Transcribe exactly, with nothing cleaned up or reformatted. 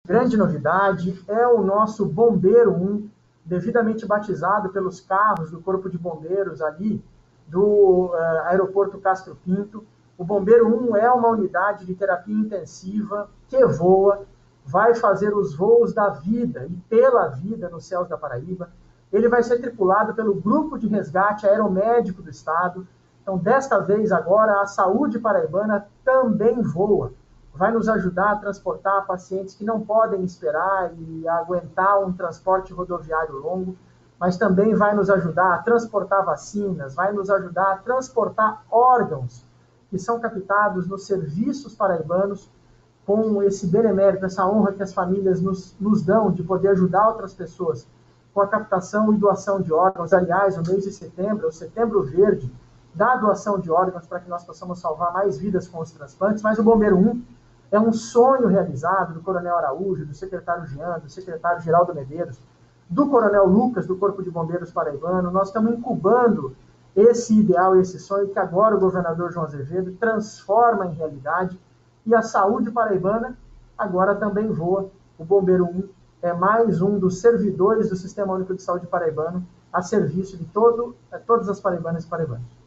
grande novidade é o nosso Bombeiro um, devidamente batizado pelos carros do Corpo de Bombeiros ali do uh, aeroporto Castro Pinto. O Bombeiro um é uma unidade de terapia intensiva que voa, vai fazer os voos da vida e pela vida nos céus da Paraíba. Ele vai ser tripulado pelo Grupo de Resgate Aeromédico do Estado. Então, desta vez agora, a saúde paraibana também voa. Vai nos ajudar a transportar pacientes que não podem esperar e aguentar um transporte rodoviário longo, mas também vai nos ajudar a transportar vacinas, vai nos ajudar a transportar órgãos que são captados nos serviços paraibanos, com esse benemérito, essa honra que as famílias nos, nos dão de poder ajudar outras pessoas com a captação e doação de órgãos. Aliás, o mês de setembro, o Setembro Verde, da doação de órgãos para que nós possamos salvar mais vidas com os transplantes, mas o Bombeiro um é um sonho realizado do Coronel Araújo, do secretário Jean, do secretário Geraldo Medeiros, do Coronel Lucas, do Corpo de Bombeiros Paraibano. Nós estamos incubando esse ideal, esse sonho que agora o governador João Azevedo transforma em realidade, e a saúde paraibana agora também voa. O Bombeiro um é mais um dos servidores do Sistema Único de Saúde paraibano a serviço de todo, todas as paraibanas e paraibanos.